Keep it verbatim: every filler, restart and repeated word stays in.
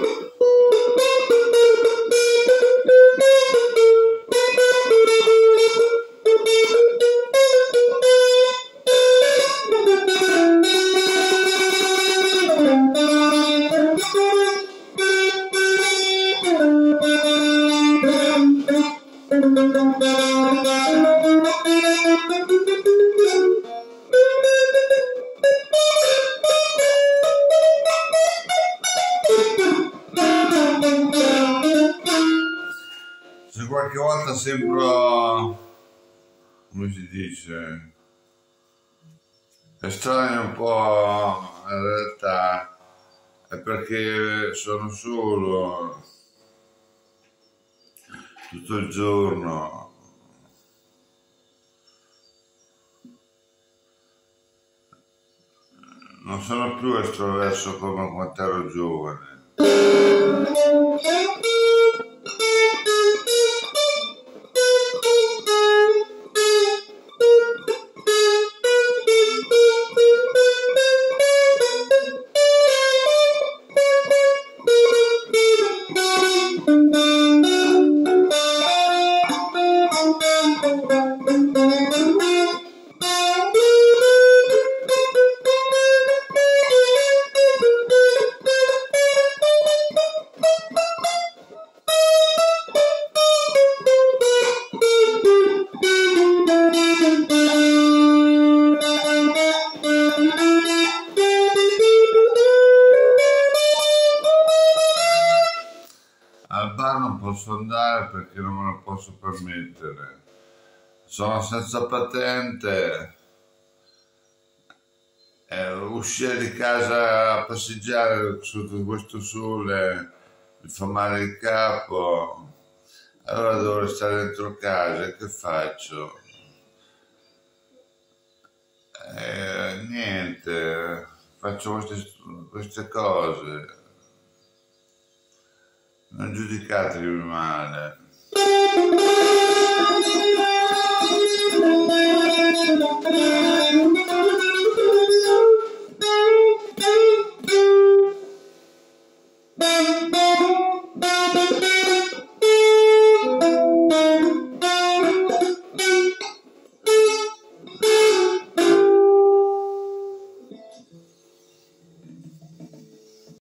Se qualche volta sembro, come si dice, estraneo un po' in realtà, è perché sono solo tutto il giorno. Non sono più estroverso come quando ero giovane. Al bar non posso andare perché non me lo posso permettere. Sono senza patente. Eh, uscire di casa a passeggiare sotto questo sole mi fa male il capo. Allora devo stare dentro casa e che faccio? Eh, niente, faccio queste, queste cose. Non giudicatevi male.